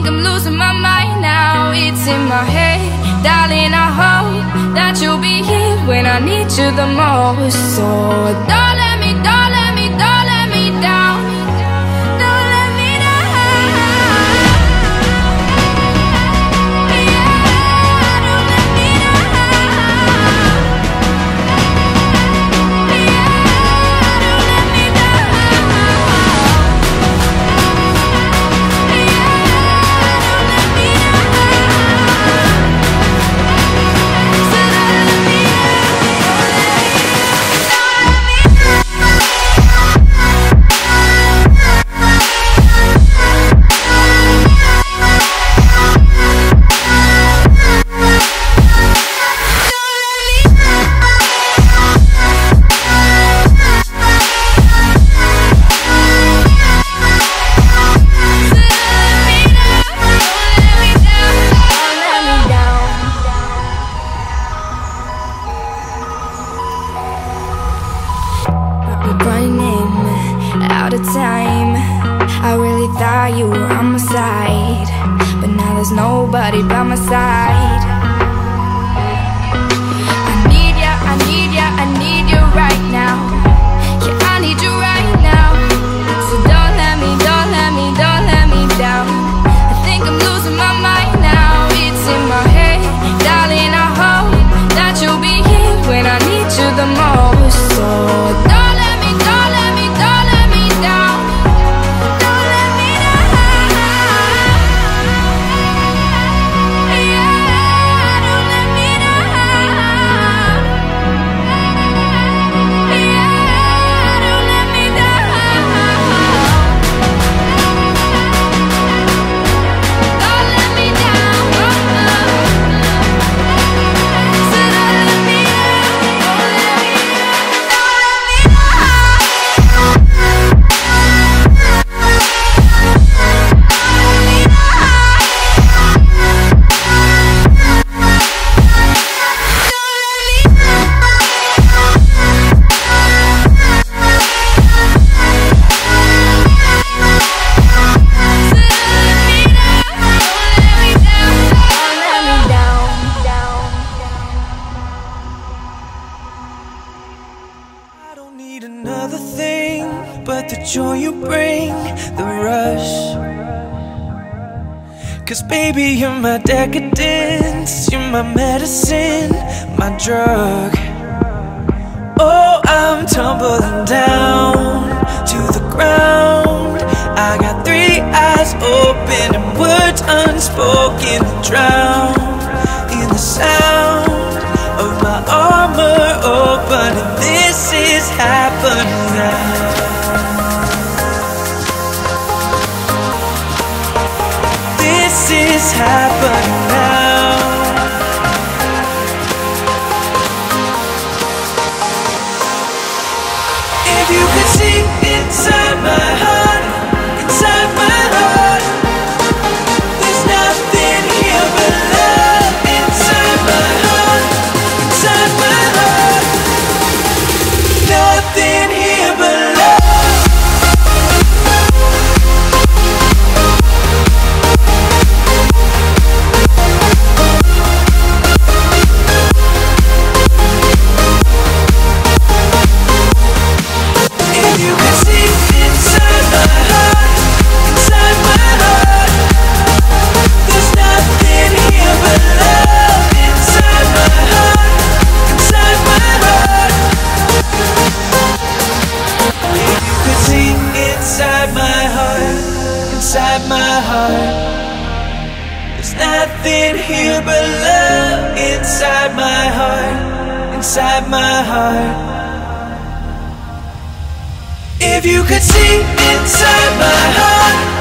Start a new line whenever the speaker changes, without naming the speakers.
I'm losing my mind now. It's in my head, darling, I hope that you'll be here when I need you the most. So don't let me, don't let me, don't let me down. Don't let me down. Yeah, don't let me down. Yeah, don't let me down. Running out of time. I really thought you were on my side, but now there's nobody by my side. I need ya, I need ya, I need you right now. Yeah, I need you right now. So don't let me, don't let me, don't let me down. I think I'm losing my mind now. It's in my head, darling, I hope that you'll be here when I need you the most. So don't let me, don't let me, don't let me down. Don't let me down. Yeah, don't let me down. Yeah, don't let me down. Don't let me down. So don't let me
I don't need another thing but the joy you bring, the rush. 'Cause baby, you're my decadence, you're my medicine, my drug. Oh, I'm tumbling down to the ground. I got three eyes open and words unspoken to drown in the sound of my armor open. And this is happening now. This is happening now. If you could see inside my heart, inside my heart, there's nothing here but love. Inside my heart, inside my heart, nothing here but love. If you could see inside my heart, inside my heart, there's nothing here but love. Inside my heart, inside my heart. If you could see inside my heart, inside my heart, there's nothing here but love. Inside my heart, inside my heart. If you could see inside my heart,